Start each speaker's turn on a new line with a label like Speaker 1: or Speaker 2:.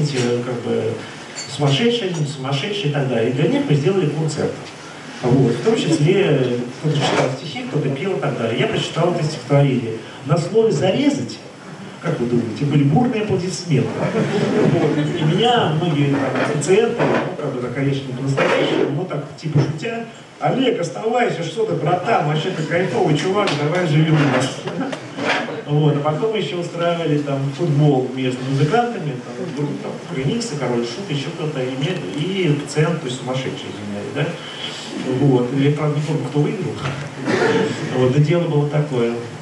Speaker 1: выясните, как бы, сумасшедшие, не сумасшедшие и так далее. И для них мы сделали концерт. Вот. В том числе кто-то читал стихи, кто-то пел и так далее. Я прочитал это стихотворение. На слове «зарезать», как вы думаете, были бурные аплодисменты. Вот. И меня многие пациенты, ну, правда, конечно, не по-настоящему, но так, типа шутя: «Олег, оставайся, что ты, братан, вообще-то кайфовый чувак, давай живем у нас». Вот. А потом еще устраивали там футбол между музыкантами, там Феникс, Король Шут, еще кто-то, и пациент, то есть сумасшедший, извиняюсь, да? Вот. Я, правда, не помню, кто выиграл. Вот. Да дело было такое.